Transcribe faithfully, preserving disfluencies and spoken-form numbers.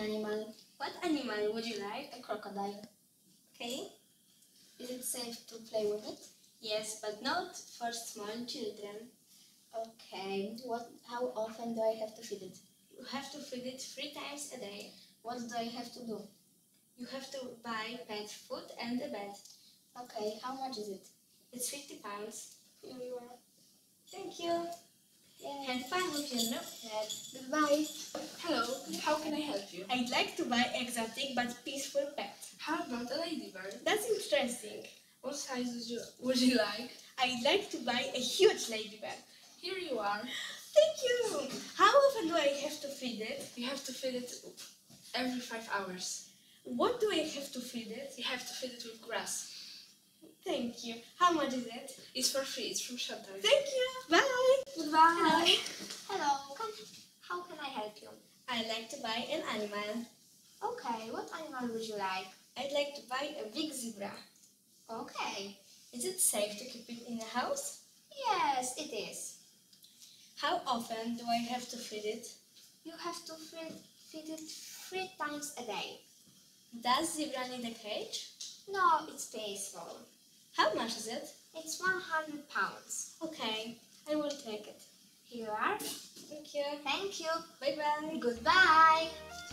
animal. What animal would you like? A crocodile. Okay. Is it safe to play with it? Yes, but not for small children. Okay. What? How often do I have to feed it? You have to feed it three times a day. What do I have to do? You have to buy pet food and a bed. Okay. How much is it? It's fifty pounds. Here you are. Thank you. Yeah. Have fun with your new pet. Goodbye. Hello, how can I help you? I'd like to buy exotic but peaceful pet. How about a ladybird? That's interesting. What size would you, would you like? I'd like to buy a huge ladybird. Here you are. Thank you. How often do I have to feed it? You have to feed it every five hours. What do I have to feed it? You have to feed it with grass. Thank you. How much is it? It's for free, it's from shelter. Thank you. Bye. Goodbye. Hello. Can, how can I help you? I'd like to buy an animal. Okay. What animal would you like? I'd like to buy a big zebra. Okay. Is it safe to keep it in the house? Yes, it is. How often do I have to feed it? You have to feed, feed it three times a day. Does zebra need a cage? No, it's peaceful. How much is it? It's one hundred pounds. Okay, I will take it. Here you are. Thank you. Thank you. Bye bye. Goodbye.